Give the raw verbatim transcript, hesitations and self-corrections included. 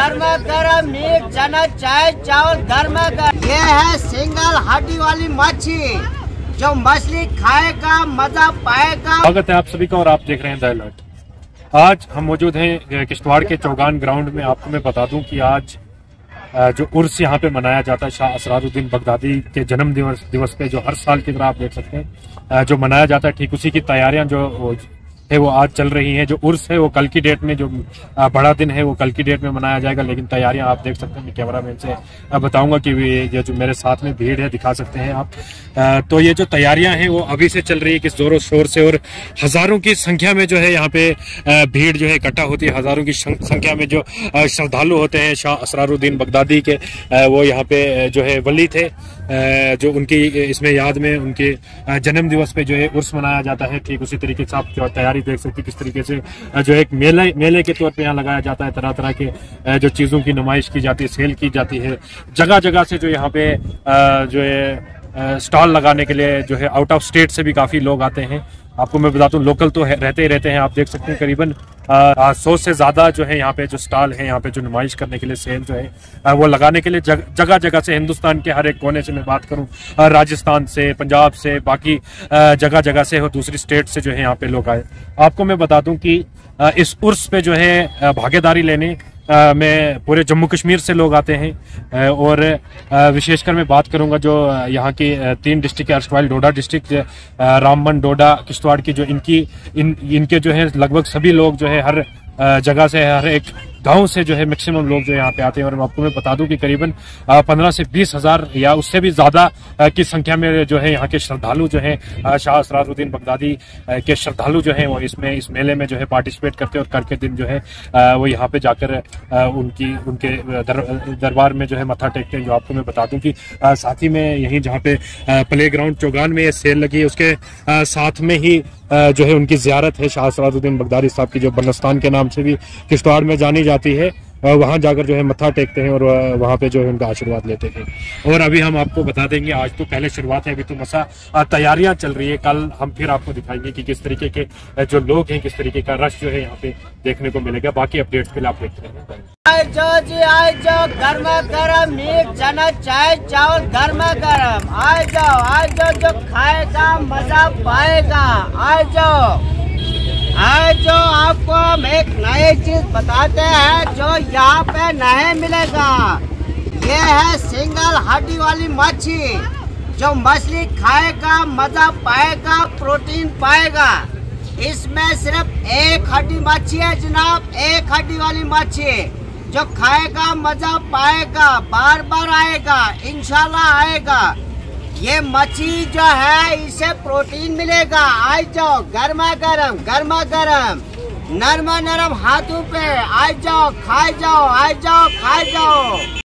गर्मा गर्म मीट चना चाय चावल गर्मा गर्म। ये है सिंगल हड्डी वाली मच्छी, जो मछली खाएगा मजा पाएगा। स्वागत है आप सभी का और आप देख रहे हैं द अलर्ट। आज हम मौजूद हैं किश्तवाड़ के चौगान ग्राउंड में। आपको मैं बता दूं कि आज जो उर्स यहाँ पे मनाया जाता है शाह असरारुद्दीन बगदादी के जन्म दिवस दिवस पे, जो हर साल की तरह आप देख सकते हैं जो मनाया जाता है, ठीक उसी की तैयारियां जो है वो आज चल रही हैं। जो उर्स है वो कल की डेट में, जो बड़ा दिन है वो कल की डेट में मनाया जाएगा, लेकिन तैयारियां आप देख सकते हैं। मैं कैमरा मैन से बताऊंगा कि ये जो मेरे साथ में भीड़ है दिखा सकते हैं आप। तो ये जो तैयारियां हैं वो अभी से चल रही है किस जोरों शोर से, और हजारों की संख्या में जो है यहाँ पे भीड़ जो है इकट्ठा होती है। हजारों की संख्या में जो श्रद्धालु होते हैं शाह असरारुद्दीन बगदादी के, वो यहाँ पे जो है वली थे, जो उनकी इसमें याद में उनके जन्म दिवस पे जो है उर्स मनाया जाता है। ठीक उसी तरीके से आप तैयारी देख सकते हैं किस तरीके से जो एक मेले मेले के तौर पे यहाँ लगाया जाता है। तरह तरह के जो चीजों की नुमाइश की जाती है, सेल की जाती है। जगह जगह से जो यहाँ पे जो है स्टॉल लगाने के लिए जो है आउट ऑफ स्टेट से भी काफी लोग आते हैं। आपको मैं बताता हूँ लोकल तो रहते ही रहते हैं। आप देख सकते हैं करीबन सौ से ज्यादा जो है यहाँ पे जो स्टॉल है, यहाँ पे जो नुमाइश करने के लिए सेल जो है वो लगाने के लिए जग, जगह जगह से, हिंदुस्तान के हर एक कोने से मैं बात करूँ, राजस्थान से, पंजाब से, बाकी जगह जगह से और दूसरी स्टेट से जो है यहाँ पे लोग आए। आपको मैं बता दूं कि इस उर्स पे जो है भागीदारी लेने में पूरे जम्मू कश्मीर से लोग आते हैं। और विशेषकर मैं बात करूंगा जो यहाँ की तीन डिस्ट्रिक्ट, अर्शवाइल डोडा डिस्ट्रिक्ट, रामबन, डोडा, किश्तवाड़ की, जो इनकी इन इनके जो है लगभग सभी लोग जो है हर जगह से, हर एक गांव से जो है मैक्सिमम लोग जो यहाँ पे आते हैं। और आपको मैं बता दूं कि करीबन पंद्रह से बीस हजार या उससे भी ज्यादा की संख्या में जो है यहाँ के श्रद्धालु जो है शाह असरारुद्दीन बगदादी के श्रद्धालु जो है वो इसमें इस मेले में जो है पार्टिसिपेट करते हैं। और कल के दिन जो है वो यहाँ पे जाकर उनकी उनके दर, दरबार में जो है मत्था टेकते हैं। जो आपको मैं बता दूं कि साथ ही में यहीं जहाँ पे प्ले ग्राउंड चौगान में ये सेल लगी है, उसके साथ में ही जो है उनकी जियारत है शाह असरारुद्दीन बगदादी साहब की, जो बनस्तान के नाम से भी किश्तवाड़ में जानी जाती है। वहां जाकर जो है मत्था टेकते हैं और वहां पे जो है उनका आशीर्वाद लेते हैं। और अभी हम आपको बता देंगे, आज तो पहले शुरुआत है, अभी तो मसा तैयारियां चल रही है। कल हम फिर आपको दिखाएंगे कि किस तरीके के जो लोग हैं, किस तरीके का रश जो है यहाँ पे देखने को मिलेगा। बाकी अपडेट्स के लिए आप देखते रहें। आए जाओ जी, आए जाओ, गर्मा गर्म मीट चना चाय चावल गर्मा गर्म। आए जाओ, आए जाओ, जो खाएगा मजा पाएगा। आए जाओ, आए जो आपको हम एक नई चीज बताते हैं जो यहाँ पे नहीं मिलेगा। ये है सिंगल हड्डी वाली मच्छी, जो मछली खाएगा मजा पाएगा, प्रोटीन पाएगा। इसमें सिर्फ एक हड्डी मच्छी है जनाब, एक हड्डी वाली मच्छी, जो खाएगा मजा पाएगा, बार बार आएगा, इंशाल्लाह आएगा। ये मच्छी जो है इसे प्रोटीन मिलेगा। आ जाओ, गर्मा गर्म गर्मा गर्म नरमा नरम हाथों पे आ जाओ, खाए जाओ, आ जाओ, खाए जाओ।